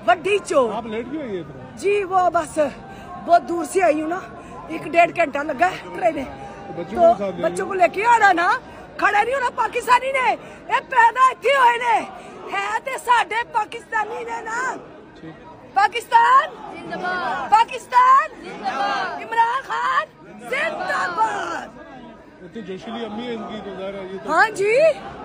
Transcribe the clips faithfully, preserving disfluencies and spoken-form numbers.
वड्डी चोर। आप लेट क्यों आई इधर? जी वो बस बहुत दूर से आई हूँ ना, एक डेढ़ घंटा लगा है ट्रेन। तो बच्चों को लेके आना ना, खड़ा नहीं होना पाकिस्तानी ने, ये पैदा इतने हुए ने है ते साडे पाकिस्तानी ने ना। पाकिस्तान जिंदाबाद, पाकिस्तान जिंदाबाद, इमरान खान जिंदाबाद। इतनी जोशीली अम्मी है इनकी तो ज़ाहिर है ये तो। हाँ जी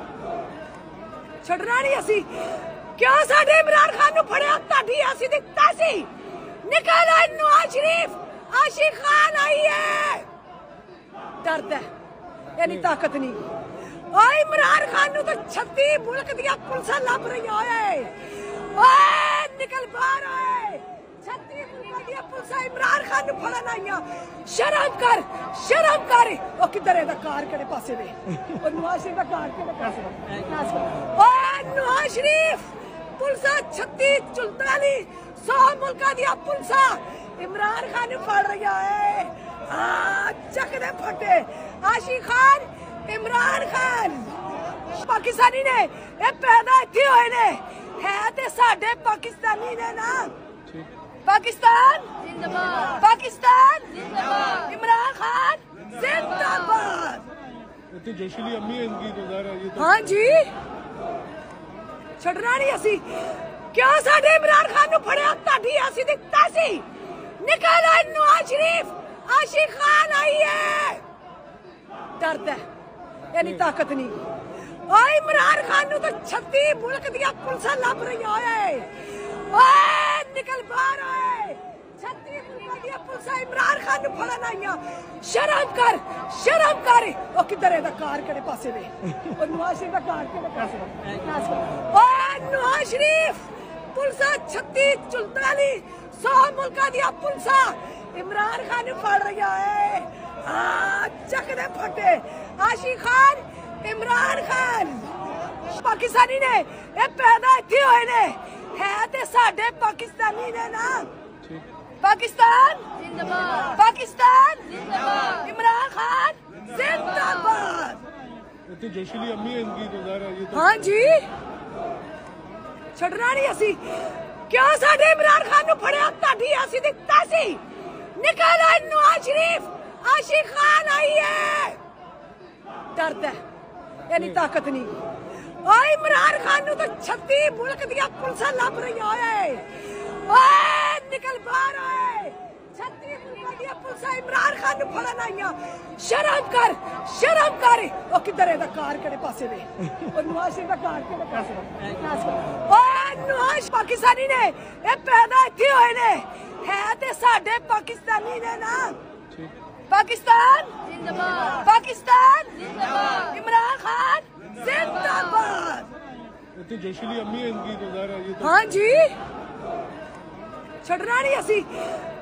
छड़ना नहीं असी क्यों साडे इमरान खान नु फड़िया ताड़ी असी दिखता सी निकल आए नवाज शरीफ आशिक खान आई है। डरदा यानी ताकत नहीं। ओ इमरान खान नु तो छत्ती मुल्क दिया पुलिस लभ रही है। ओए निकल बाहर आए, छत्ती मुल्क दिया पुलिस इमरान खान नु फड़न आईया। शर्म कर, शर्म कर। ओ किधर है दा कार केड़े पासे वे? ओ नवाज शरीफ दा कार केड़े पासे? ओ नवाज शरीफ पुलिस छत्ती चुलताली सौ मुल्का दिया पुलिस इमरान खान नु फड़ रही है। हाँ चक दे फटे आशिक खान इमरान खान। पाकिस्तानी ने ये पैदा इतने हुए ने है ते साडे पाकिस्तानी ने ना। पाकिस्तान जिंदाबाद, पाकिस्तान जिंदाबाद, इमरान खान जिंदाबाद। इतनी जोशीली अम्मी है इनकी तो ज़ाहिर है ये तो। हाँ जी छड़ना नहीं असी क्यों साडे इमरान खान नु फड़िया ताड़ी असी दिखता सी निकल आए नवाज शरीफ आशिक खान आई है। डरदा यानी ताकत नहीं। ओ इमरान खान नु तो छत्ती मुल्क दिया पुलिस लभ रही है। ओए निकल बाहर आए, छत्ती मुल्क दिया पुलिस इमरान खान नु फड़न आईया। शर्म कर, शर्म कर। ओ किधर है दा कार केड़े पासे वे? ओ नवाज शरीफ दा कार केड़े पासे? ओ नवाज शरीफ पुलिस छत्ती चुलताली सौ मुल्का दिया पुलिस इमरान खान नु फड़ रही है। हाँ चक दे फटे आशिक खान इमरान खान। पाकिस्तानी ने ये पैदा इतने हुए ने है ते साडे पाकिस्तानी ने ना। पाकिस्तान जिंदाबाद, पाकिस्तान जिंदाबाद, इमरान खान जिंदाबाद। इतनी जोशीली अम्मी है इनकी तो ज़ाहिर है ये तो। हाँ जी छड़ना नहीं असी क्यों साडे इमरान खान नु फड़िया ताड़ी असी दिखता सी निकल आए नवाज शरीफ आशिक खान आई है। डरदा यानी ताकत नहीं। ओ इमरान खान नु तो छत्ती मुल्क दिया पुलिस लभ रही है। ओए निकल बाहर आए, छत्ती मुल्क दिया पुलिस इमरान खान नु फड़न आईया। शर्म कर, शर्म कर। ओ किधर है दा कार केड़े पासे वे? ओ नवाज शरीफ दा कार केड़े पासे? ओ नवाज पाकिस्तानी ने ये पैदा इतने हुए ने है ते साडे पाकिस्तानी ने ना। पाकिस्तान जिंदाबाद, पाकिस्तान जिंदाबाद, इमरान खान जिंदाबाद। इतनी जोशीली अम्मी है इनकी तो ज़ाहिर है ये तो। हाँ जी छड़ना नहीं असी